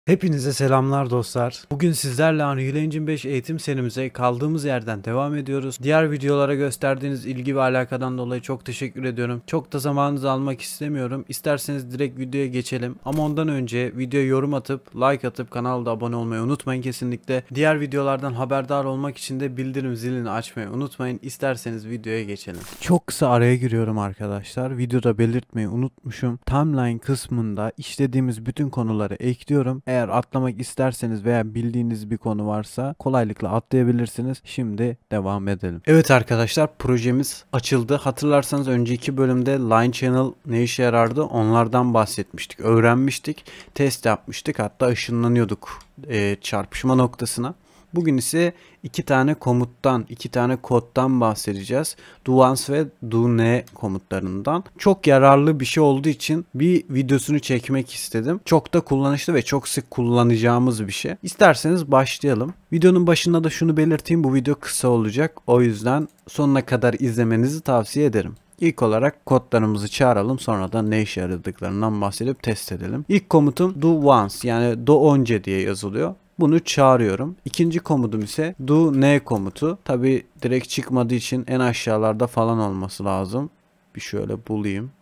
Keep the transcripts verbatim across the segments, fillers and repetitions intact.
Hepinize selamlar dostlar. Bugün sizlerle Unreal Engine beş eğitim serimize kaldığımız yerden devam ediyoruz. Diğer videolara gösterdiğiniz ilgi ve alakadan dolayı çok teşekkür ediyorum. Çok da zamanınızı almak istemiyorum. İsterseniz direkt videoya geçelim. Ama ondan önce videoya yorum atıp, like atıp kanala da abone olmayı unutmayın kesinlikle. Diğer videolardan haberdar olmak için de bildirim zilini açmayı unutmayın. İsterseniz videoya geçelim. Çok kısa araya giriyorum arkadaşlar. Videoda belirtmeyi unutmuşum. Timeline kısmında işlediğimiz bütün konuları ekliyorum. Eğer atlamak isterseniz veya bildiğiniz bir konu varsa kolaylıkla atlayabilirsiniz. Şimdi devam edelim. Evet arkadaşlar, projemiz açıldı. Hatırlarsanız önceki bölümde Line Channel ne işe yarardı onlardan bahsetmiştik. Öğrenmiştik. Test yapmıştık. Hatta ışınlanıyorduk e, çarpışma noktasına. Bugün ise iki tane komuttan, iki tane koddan bahsedeceğiz. Do once ve do ne komutlarından. Çok yararlı bir şey olduğu için bir videosunu çekmek istedim. Çok da kullanışlı ve çok sık kullanacağımız bir şey. İsterseniz başlayalım. Videonun başında da şunu belirteyim. Bu video kısa olacak. O yüzden sonuna kadar izlemenizi tavsiye ederim. İlk olarak kodlarımızı çağıralım, sonra da ne işe yaradıklarından bahsedip test edelim. İlk komutum do once, yani do önce diye yazılıyor. Bunu çağırıyorum. İkinci komutum ise do ne komutu. Tabi direkt çıkmadığı için en aşağılarda falan olması lazım. Bir şöyle bulayım.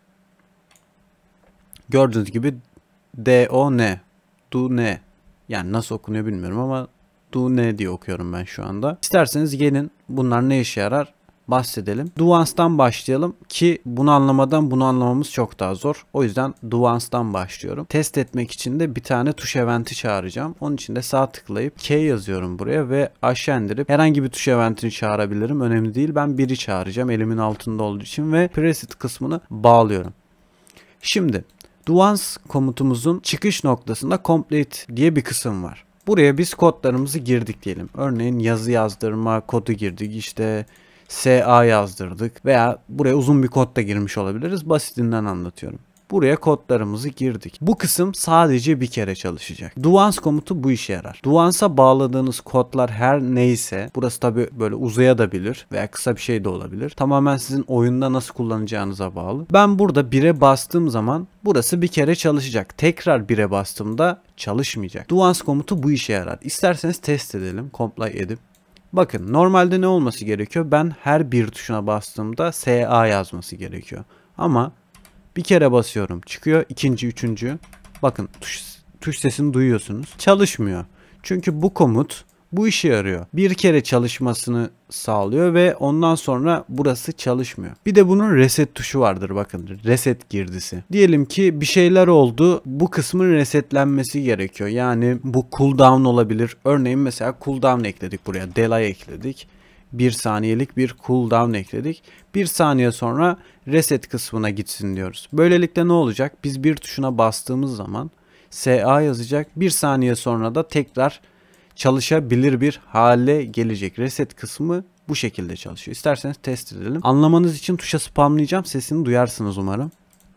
Gördüğünüz gibi do ne. Do ne. Yani nasıl okunuyor bilmiyorum ama do ne diye okuyorum ben şu anda. İsterseniz gelin bunlar ne işe yarar bahsedelim. Do once'dan başlayalım ki bunu anlamadan bunu anlamamız çok daha zor. O yüzden do once'dan başlıyorum. Test etmek için de bir tane tuş eventi çağıracağım. Onun için de sağ tıklayıp K yazıyorum buraya ve aşağı indirip herhangi bir tuş eventini çağırabilirim. Önemli değil. Ben biri çağıracağım elimin altında olduğu için ve preset kısmını bağlıyorum. Şimdi do once komutumuzun çıkış noktasında complete diye bir kısım var. Buraya biz kodlarımızı girdik diyelim. Örneğin yazı yazdırma kodu girdik. İşte S A yazdırdık veya buraya uzun bir kod da girmiş olabiliriz. Basitinden anlatıyorum. Buraya kodlarımızı girdik. Bu kısım sadece bir kere çalışacak. Do once komutu bu işe yarar. Do once'a bağladığınız kodlar her neyse, burası tabi böyle uzayabilir veya kısa bir şey de olabilir. Tamamen sizin oyunda nasıl kullanacağınıza bağlı. Ben burada bire bastığım zaman burası bir kere çalışacak. Tekrar bire bastığımda çalışmayacak. Do once komutu bu işe yarar. İsterseniz test edelim. Compile edip. Bakın normalde ne olması gerekiyor? Ben her bir tuşuna bastığımda S A yazması gerekiyor. Ama bir kere basıyorum çıkıyor. İkinci, üçüncü. Bakın tuş, tuş sesini duyuyorsunuz. Çalışmıyor. Çünkü bu komut bu işe yarıyor. Bir kere çalışmasını sağlıyor ve ondan sonra burası çalışmıyor. Bir de bunun reset tuşu vardır bakın. Reset girdisi. Diyelim ki bir şeyler oldu. Bu kısmın resetlenmesi gerekiyor. Yani bu cooldown olabilir. Örneğin mesela cooldown ekledik buraya. Delay ekledik. Bir saniyelik bir cooldown ekledik. Bir saniye sonra reset kısmına gitsin diyoruz. Böylelikle ne olacak? Biz bir tuşuna bastığımız zaman S A yazacak. Bir saniye sonra da tekrar çalışabilir bir hale gelecek. Reset kısmı bu şekilde çalışıyor. İsterseniz test edelim. Anlamanız için tuşa spamlayacağım. Sesini duyarsınız umarım.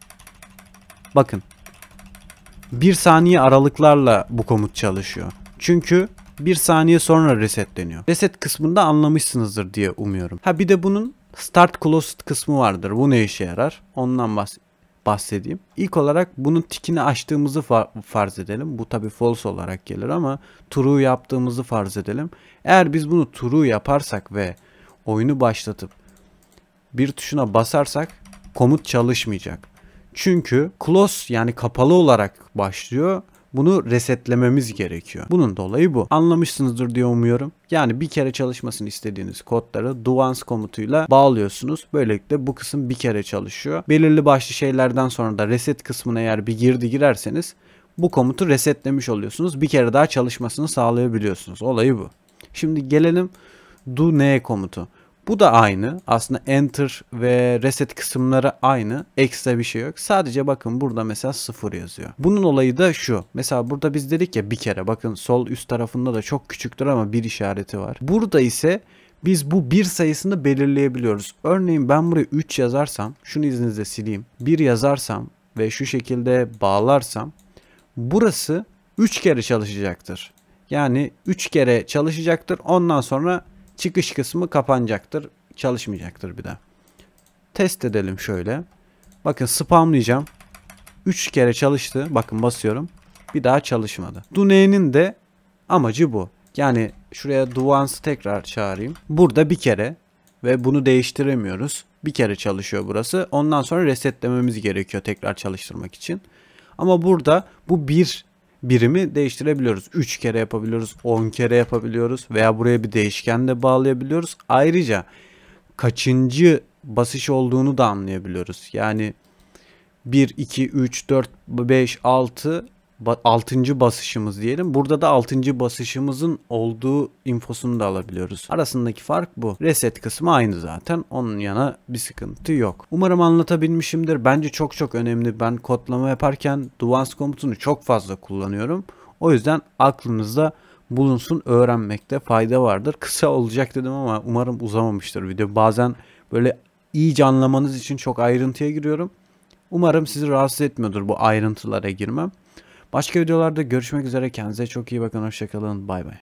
Bakın. Bir saniye aralıklarla bu komut çalışıyor. Çünkü bir saniye sonra resetleniyor. Reset kısmında anlamışsınızdır diye umuyorum. Ha bir de bunun start closed kısmı vardır. Bu ne işe yarar? Ondan bahsedeyim. bahsedeyim. İlk olarak bunun tikini açtığımızı fa- farz edelim. Bu tabi false olarak gelir ama true yaptığımızı farz edelim. Eğer biz bunu true yaparsak ve oyunu başlatıp bir tuşuna basarsak komut çalışmayacak. Çünkü close yani kapalı olarak başlıyor. Bunu resetlememiz gerekiyor. Bunun dolayı bu. Anlamışsınızdır diye umuyorum. Yani bir kere çalışmasını istediğiniz kodları do once komutuyla bağlıyorsunuz. Böylelikle bu kısım bir kere çalışıyor. Belirli başlı şeylerden sonra da reset kısmına eğer bir girdi girerseniz bu komutu resetlemiş oluyorsunuz. Bir kere daha çalışmasını sağlayabiliyorsunuz. Olayı bu. Şimdi gelelim do ne komutu. Bu da aynı. Aslında enter ve reset kısımları aynı. Ekstra bir şey yok. Sadece bakın burada mesela sıfır yazıyor. Bunun olayı da şu. Mesela burada biz dedik ya bir kere. Bakın sol üst tarafında da çok küçüktür ama bir işareti var. Burada ise biz bu bir sayısını belirleyebiliyoruz. Örneğin ben buraya üç yazarsam, şunu izninizle sileyim. bir yazarsam ve şu şekilde bağlarsam burası üç kere çalışacaktır. Yani üç kere çalışacaktır. Ondan sonra çıkış kısmı kapanacaktır. Çalışmayacaktır bir daha. Test edelim şöyle. Bakın spamlayacağım. üç kere çalıştı. Bakın basıyorum. Bir daha çalışmadı. Do ne'nin de amacı bu. Yani şuraya do once'ı tekrar çağırayım. Burada bir kere ve bunu değiştiremiyoruz. Bir kere çalışıyor burası. Ondan sonra resetlememiz gerekiyor tekrar çalıştırmak için. Ama burada bu bir birimi değiştirebiliyoruz. üç kere yapabiliyoruz, on kere yapabiliyoruz veya buraya bir değişken de bağlayabiliyoruz. Ayrıca kaçıncı basış olduğunu da anlayabiliyoruz. Yani bir, iki, üç, dört, beş, altı altıncı basışımız diyelim. Burada da altıncı basışımızın olduğu infosunu da alabiliyoruz. Arasındaki fark bu. Reset kısmı aynı zaten. Onun yana bir sıkıntı yok. Umarım anlatabilmişimdir. Bence çok çok önemli. Ben kodlama yaparken do once komutunu çok fazla kullanıyorum. O yüzden aklınızda bulunsun, öğrenmekte fayda vardır. Kısa olacak dedim ama umarım uzamamıştır video. Bazen böyle iyice anlamanız için çok ayrıntıya giriyorum. Umarım sizi rahatsız etmiyordur bu ayrıntılara girmem. Başka videolarda görüşmek üzere. Kendinize çok iyi bakın. Hoşçakalın. Bay bay.